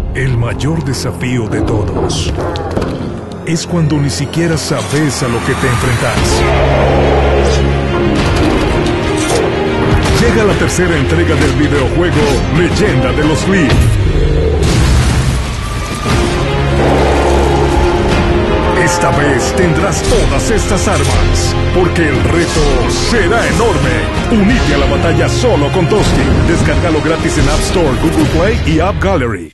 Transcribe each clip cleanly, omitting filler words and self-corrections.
El mayor desafío de todos es cuando ni siquiera sabes a lo que te enfrentas. Llega la tercera entrega del videojuego Leyenda de los Leaf. Esta vez tendrás todas estas armas, porque el reto será enorme. Unite a la batalla solo con Toasty. Descárgalo gratis en App Store, Google Play y App Gallery.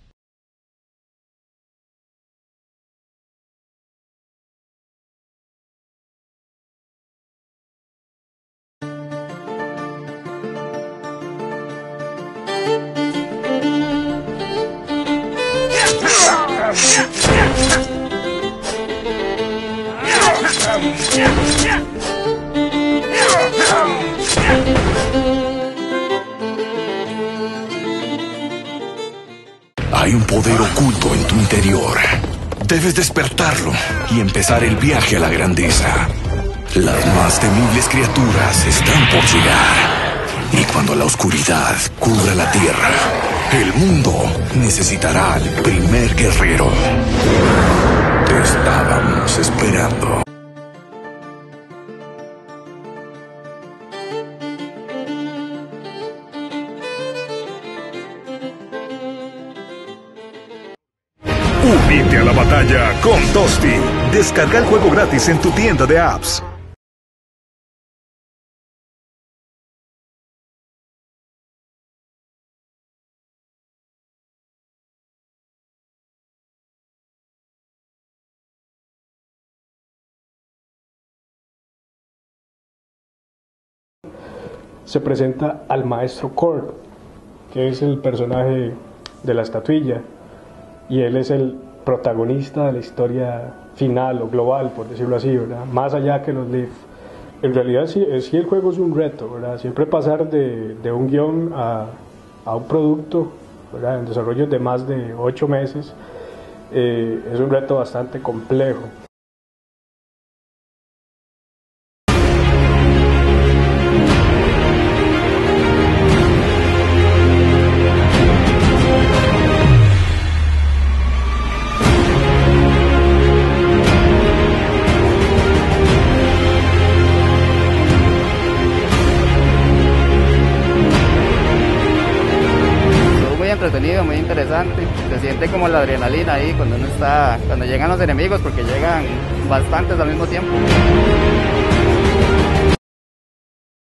Hay un poder oculto en tu interior. Debes despertarlo y empezar el viaje a la grandeza. Las más temibles criaturas están por llegar. Y cuando la oscuridad cubra la tierra, el mundo necesitará al primer guerrero. Te estábamos esperando. Unite a la batalla con Toasty. Descarga el juego gratis en tu tienda de apps. Se presenta al maestro Cord, que es el personaje de la estatuilla, y él es el protagonista de la historia final o global, por decirlo así, ¿verdad? Más allá que los Leaf. En realidad sí el juego es un reto, ¿verdad? Siempre pasar de un guión a un producto, ¿verdad? En desarrollo de más de 8 meses, es un reto bastante complejo. Entretenido, muy interesante. Se siente como la adrenalina ahí cuando llegan los enemigos, porque llegan bastantes al mismo tiempo.